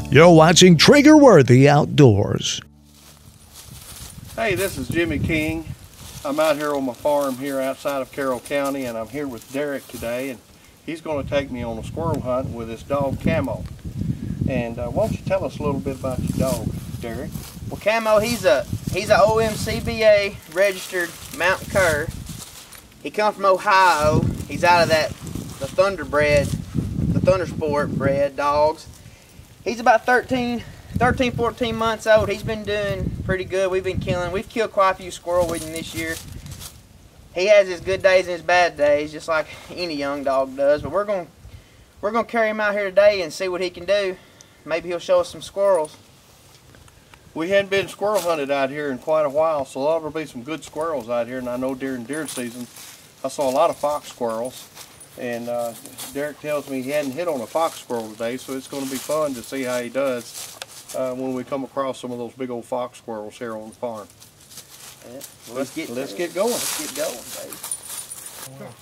You're watching Trigger-Worthy Outdoors. Hey, this is Jimmy King. I'm out here on my farm here outside of Carroll County, and I'm here with Derek today, and he's going to take me on a squirrel hunt with his dog Camo. And why don't you tell us a little bit about your dog, Derek? Well, Camo, he's a OMCBA registered mountain cur. He comes from Ohio. He's out of the Thundersport bred dogs. He's about 13, 14 months old. He's been doing pretty good. We've killed quite a few squirrels with him this year. He has his good days and his bad days, just like any young dog does. But we're gonna carry him out here today and see what he can do. Maybe he'll show us some squirrels. We hadn't been squirrel hunted out here in quite a while, so there'll be some good squirrels out here. And I know during deer season, I saw a lot of fox squirrels. And Derek tells me he hadn't hit on a fox squirrel today, so it's going to be fun to see how he does when we come across some of those big old fox squirrels here on the farm. Yeah. Well, let's get going. Let's get going, baby. Wow.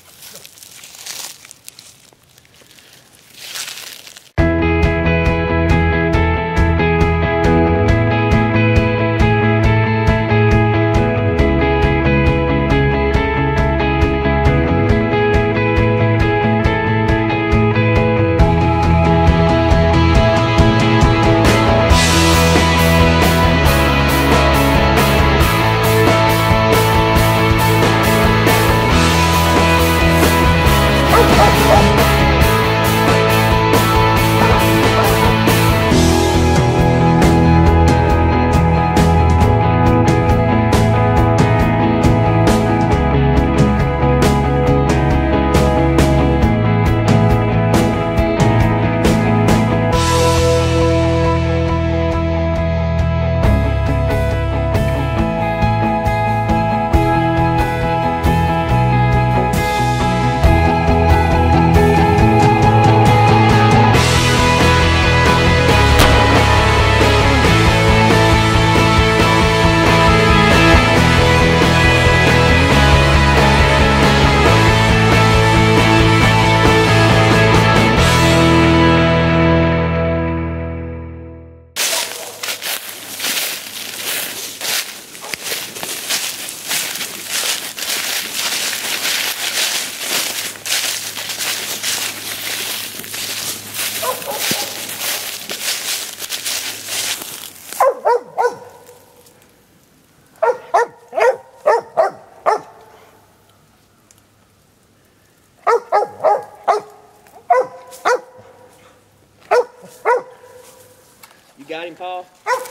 You got him, Paul?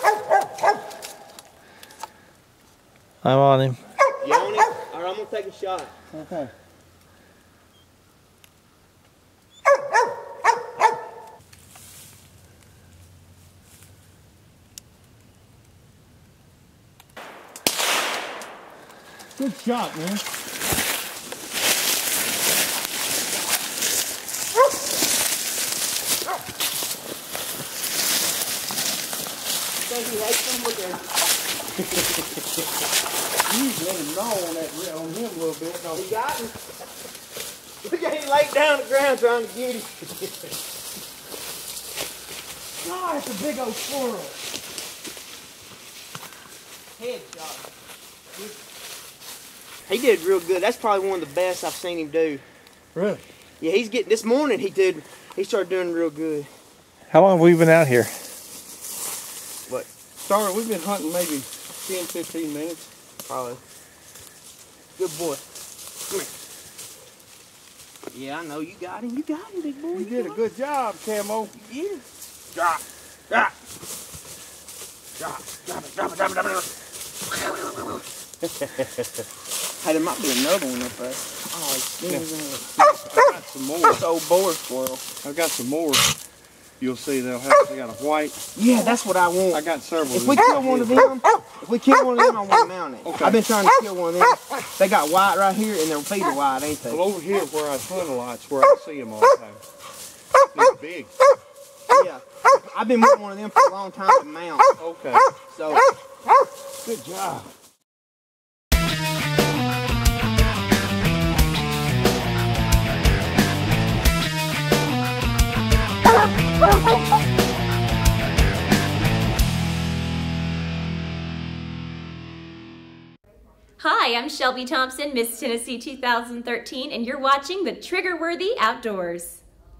I'm on him. You on him? All right, I'm gonna take a shot. Okay. Good shot, man. Think he hates them with their... You let him gnaw on him a little bit. No. He got him. Look at him lay down on the ground trying to get him. God, it's a big old squirrel. Headshot. He did real good. That's probably one of the best I've seen him do. Really? Yeah, he's getting, this morning he started doing real good. How long have we been out here? What? We've been hunting maybe 10, 15 minutes. Probably. Good boy. Come here. Yeah, I know. You got him. You got him, big boy. You did a good job, Camo. You did. Drop. Drop. Drop. Drop it. Drop it. Drop it. Drop it. Hey, there might be another one up there. Oh, it's I got some more. It's old boar squirrel. I've got some more. You'll see they got a white. Yeah, that's what I want. I got several. If we kill one of them, I want to mount it. Okay. I've been trying to kill one of them. They got white right here, and their feet are white, ain't they? Well, over here where I hunt a lot, it's where I see them all the time. They're big. Yeah. I've been wanting one of them for a long time to mount. Okay. So, good job. Hi, I'm Shelby Thompson, Miss Tennessee 2013, and you're watching the Trigger-Worthy Outdoors.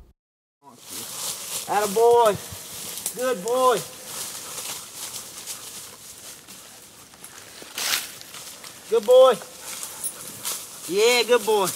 Attaboy. Good boy. Good boy. Yeah, good boy.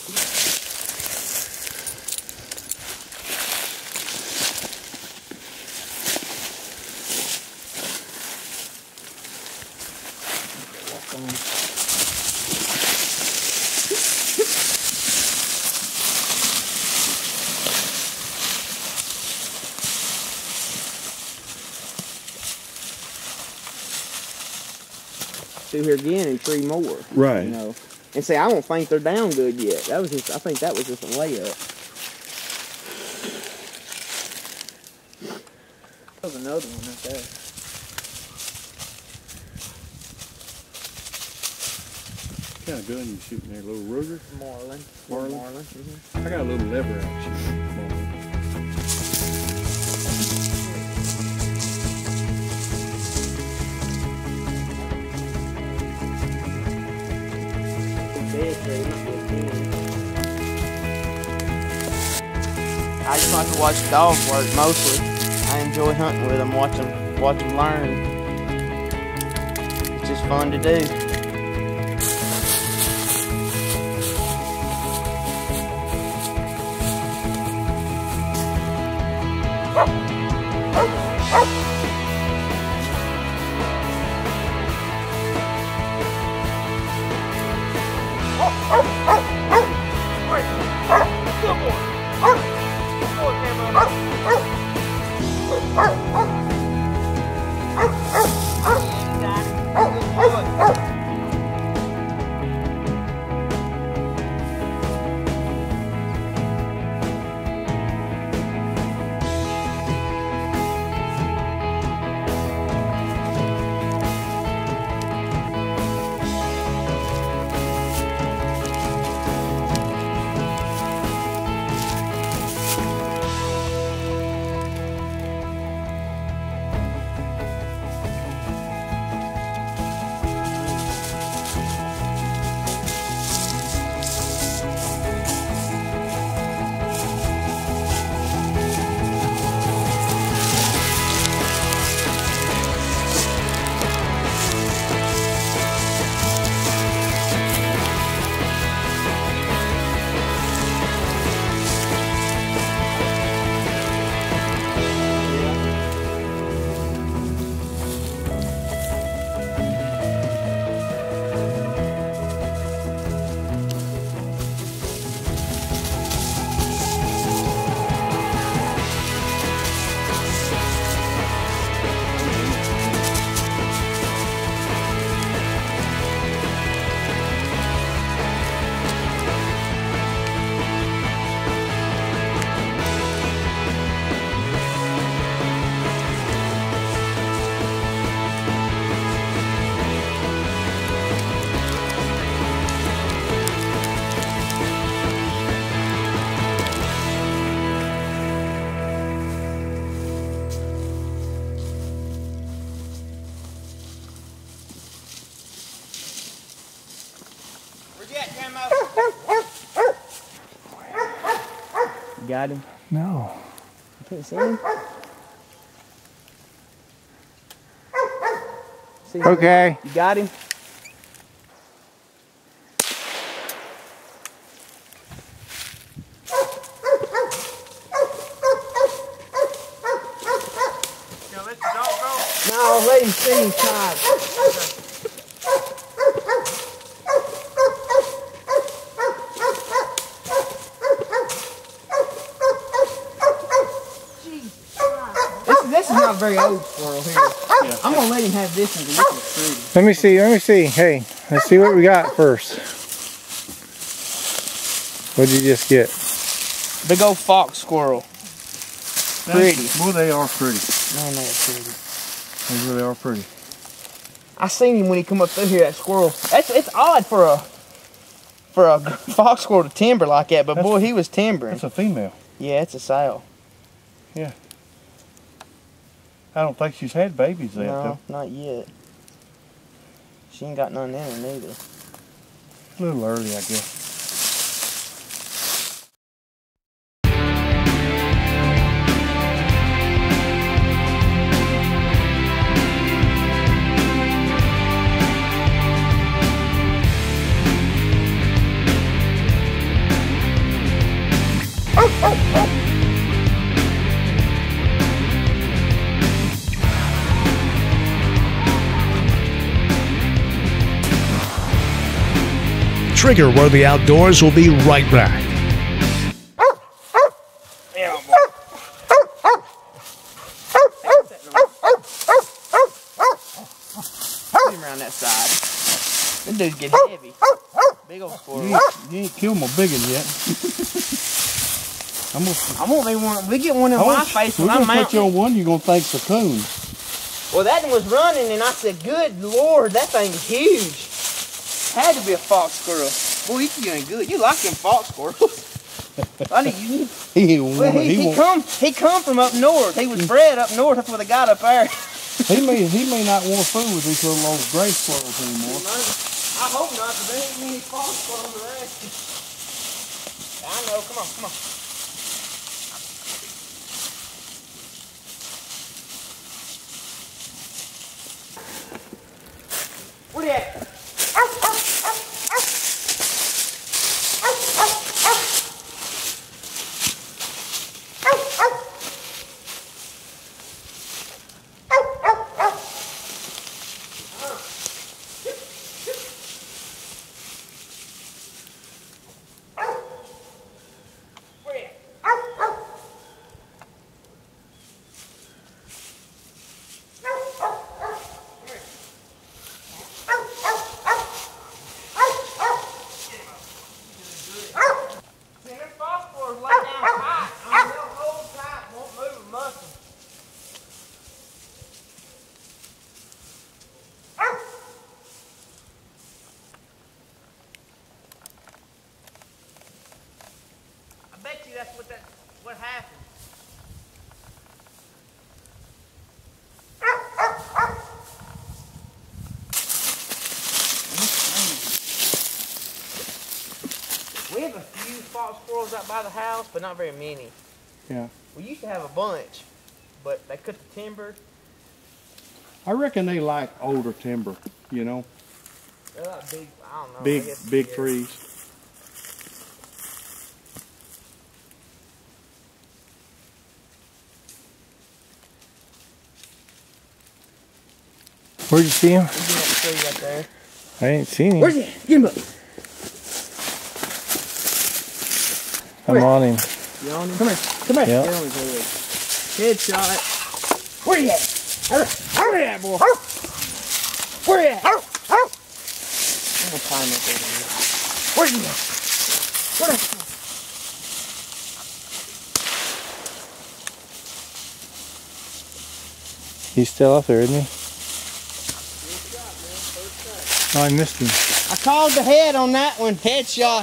Through here again and 3 more. Right. You know. And say, I don't think they're down good yet. That was just, I think that was just a layup. That was another one right there. What kind of gun you shooting there? A little Ruger? Marlin. Marlin? Mm-hmm. I got a little lever action. I just like to watch dogs work mostly. I enjoy hunting with them, watch them learn. It's just fun to do. Got him? No. You can't see him? See him? Okay. You got him? No, let him see him tied. This is not a very old squirrel here. Yeah. I'm gonna let him have this one because this is pretty. Let me see. Hey, let's see what we got first. What'd you just get? Big old fox squirrel. Pretty. Well, they are pretty. Man, they're pretty. They really are pretty. I seen him when he come up through here. That squirrel. It's odd for a fox squirrel to timber like that, but boy, he was timbering. That's a female. Yeah, it's a sow. Yeah. I don't think she's had babies yet, No, though. not yet. She ain't got none in her neither. A little early, I guess. Trigger Worthy Outdoors will be right back. Around that side. This dude's getting heavy. Big old squirrel. You ain't killed my big one yet. I'm gonna make one. We get one in my face when I'm put you on one, you're gonna thank the coon. Well, that one was running, and I said, "Good Lord, that thing is huge." Had to be a fox squirrel. Boy, you doing good. You like them fox squirrels? Buddy, He come from up north. He was bred up north. That's where they got up there. He may not want to fool with these little old gray squirrels anymore. I hope not, because there ain't many fox squirrels around. I know. Come on. Where they at? That's what happened. We have a few fox squirrels out by the house, but not very many. Yeah. We used to have a bunch, but they cut the timber. I reckon they like older timber, you know. They're like big, I don't know. Big trees. Where'd you see him? He's in that tree right there. I ain't seen him. Where's he? Get him up. I'm on him. You on him? Come here. Yep. Get on his head. Headshot. Where you at? Where you at, boy? Where you at? I'm gonna climb up there. Where you at? Where you at? He's still up there, isn't he? Oh, I missed him. I called the head on that one. Headshot.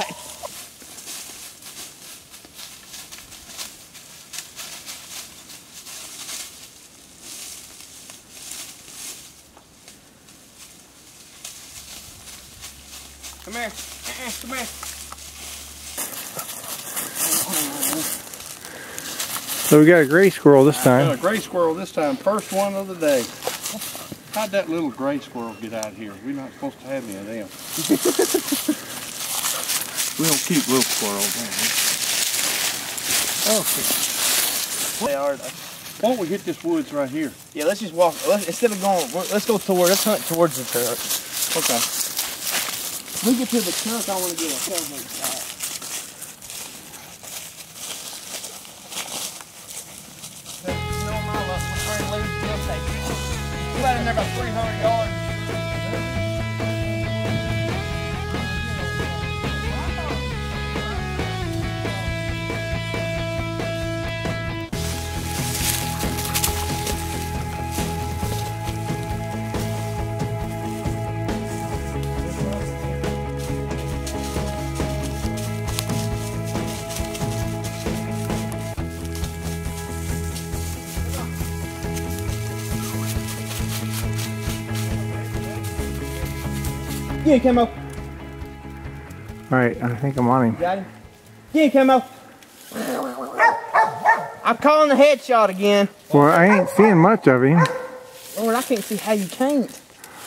Come here. Come here. So we got a gray squirrel this time. Got a gray squirrel this time. First one of the day. How'd that little gray squirrel get out here? We're not supposed to have any of them. We don't keep little squirrels. Okay. They are. Why don't we hit this woods right here? Yeah, let's just walk. Instead of going, let's go toward. Let's hunt towards the truck. Okay. When we get to the truck, I want to get a tailgate shot. We're in there about 300 yards. Yeah, Camo. Alright, I think I'm on him. Got him? Get him, Camo. I'm calling the headshot again. Well, I ain't seeing much of him. Lord, I can't see how you can't.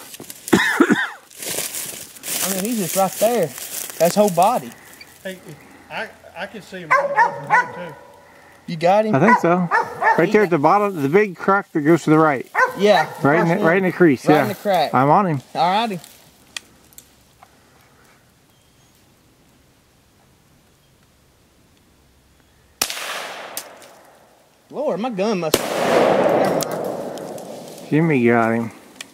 I mean, he's just right there. That's whole body. Hey, I can see him from here too. You got him? I think so. Right there at the bottom, the big crack that goes to the right. Yeah. Right in the crease, right yeah. in the crack. I'm on him. Alrighty. Lord, my gun must. Never mind. Jimmy got him.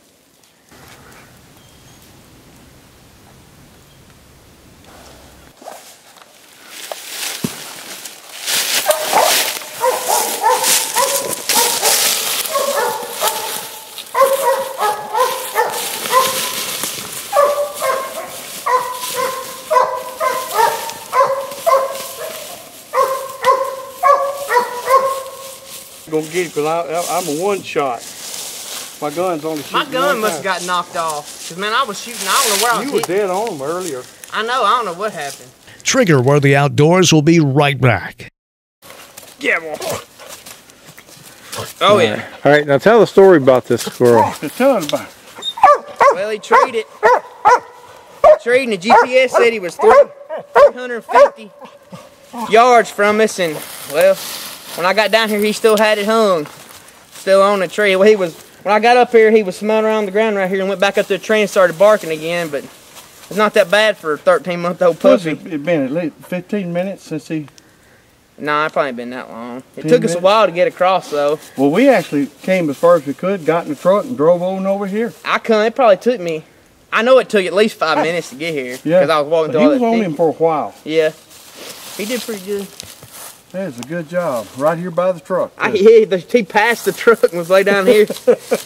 Gonna get it because I'm a one shot. My gun's only shooting. My gun must have got knocked off. Cause man, I was shooting. I don't know where I was. You were dead on them earlier. I know. I don't know what happened. Trigger Worthy Outdoors will be right back. Yeah, boy. Oh yeah. All right, now tell the story about this squirrel. Tell us about it. Well, he treated. Treating the GPS said he was 350 yards from us, and well, when I got down here, he still had it hung, still on the tree. Well, he was. When I got up here, he was smelling around the ground right here and went back up to the tree and started barking again. But it's not that bad for a 13-month-old puppy. It's been at least 15 minutes since he. Nah, it probably been that long. It 10 took us a minutes? while to get across, though. Well, we actually came as far as we could, got in the truck, and drove on over here. I couldn't. It probably took me. I know it took at least 5 minutes to get here because I was walking but through he all was that. on him for a while. Yeah, he did pretty good. That's a good job. Right here by the truck. He passed the truck and was laid down here.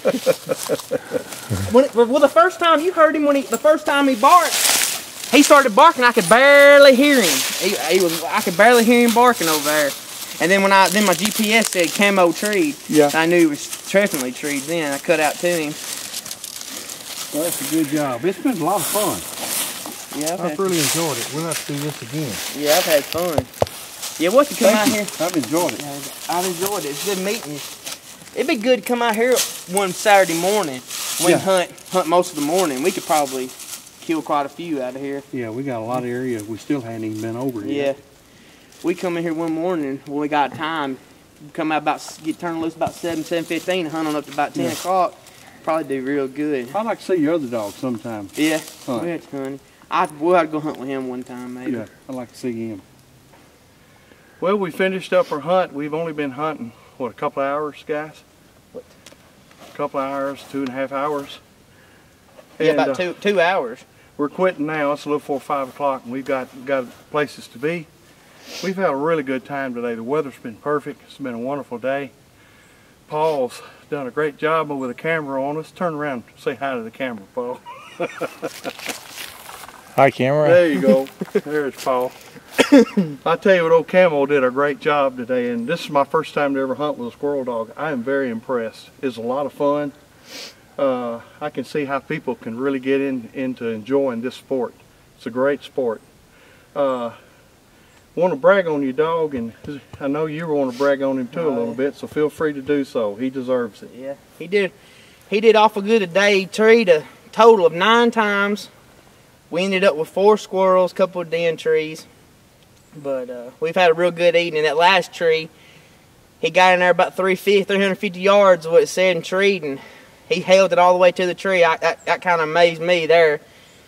Well, the first time you heard him, the first time he barked, he started barking. I could barely hear him. I could barely hear him barking over there. And then then my GPS said Camo treed. Yeah. I knew he was definitely treed. Then I cut out to him. Well, that's a good job. It's been a lot of fun. Yeah, I've really enjoyed it. We'll have to do this again. Yeah, I've had fun. Yeah, what to come out here? I've enjoyed it. I've enjoyed it. It's good meeting you. It'd be good to come out here one Saturday morning. We hunt most of the morning. We could probably kill quite a few out of here. Yeah, we got a lot of areas we still hadn't even been over yet. Yeah. We come in here one morning when we got time. Come out get turned loose about 7:15, and hunt on up to about 10 o'clock. Probably do real good. I'd like to see your other dog sometime. Yeah, Hunt. we had to hunt him. We'll have to go hunt with him one time, maybe. Yeah, I'd like to see him. Well, we finished up our hunt. We've only been hunting, what, a couple of hours, guys? What? A couple of hours, 2.5 hours. Yeah, And, about 2 hours. We're quitting now. It's a little before 5 o'clock, and we've got places to be. We've had a really good time today. The weather's been perfect. It's been a wonderful day. Paul's done a great job with the camera on us. Turn around and say hi to the camera, Paul. Hi, camera. There you go. There's Paul. I tell you what, old Camo did a great job today, and this is my first time to ever hunt with a squirrel dog. I am very impressed. It's a lot of fun. I can see how people can really get into enjoying this sport. It's a great sport. Want to brag on your dog, and I know you want to brag on him too a little bit, so feel free to do so. He deserves it. Yeah, he did awful good today. He treed a total of 9 times. We ended up with 4 squirrels, a couple of den trees. But we've had a real good evening. That last tree, he got in there about 350 yards of what it said and treed, and he held it all the way to the tree. That kind of amazed me there.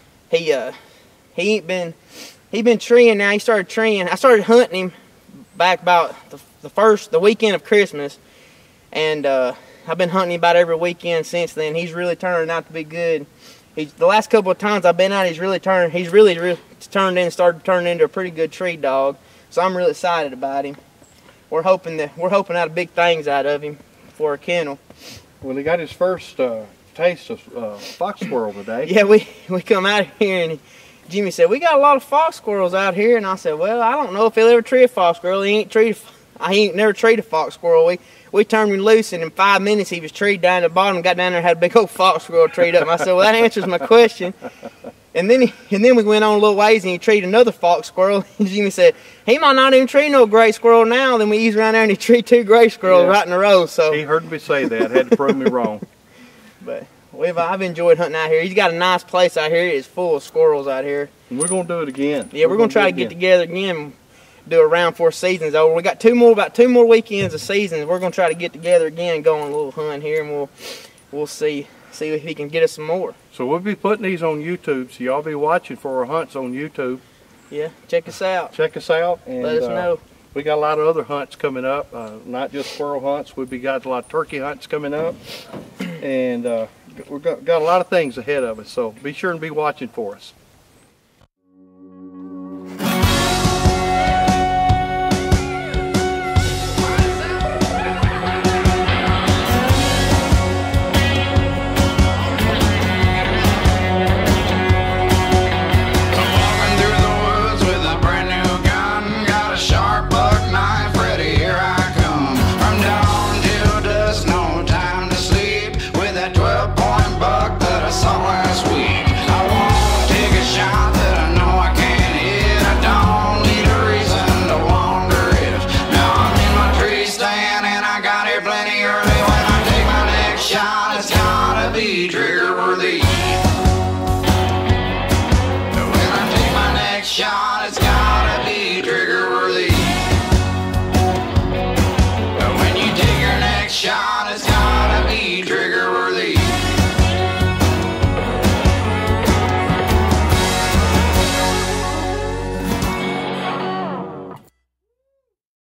He been treeing now. He started treeing. I started hunting him back about the weekend of Christmas, and I've been hunting him about every weekend since then. He's really turning out to be good. The last couple of times I've been out, he's really turned started turning into a pretty good tree dog. So I'm really excited about him. We're hoping out big things out of him for a kennel. Well, he got his first taste of fox squirrel today. Yeah, we come out here and Jimmy said, we got a lot of fox squirrels out here, and I said, well, I don't know if he'll ever tree a fox squirrel. He ain't never treed a fox squirrel. We turned him loose, and in 5 minutes he was treed down to the bottom, got down there and had a big old fox squirrel treed up. And I said, well, that answers my question. And then we went on a little ways and he treated another fox squirrel. And Jimmy said, he might not even treat no gray squirrel now. Then we eased around there and he treated 2 gray squirrels right in a row. So he heard me say that. Had to prove me wrong. But I've enjoyed hunting out here. He's got a nice place out here. It's full of squirrels out here. And we're going to do it again. Yeah, we're going to try to get together again, do a round before season's over. We got about 2 more weekends of season. We're going to try to get together again and go on a little hunt here, and we'll see if he can get us some more. So we'll be putting these on YouTube, so y'all be watching for our hunts on YouTube. Yeah, check us out. Check us out. And let us know. We got a lot of other hunts coming up, not just squirrel hunts. We've got a lot of turkey hunts coming up. And we've got a lot of things ahead of us, so be sure and be watching for us.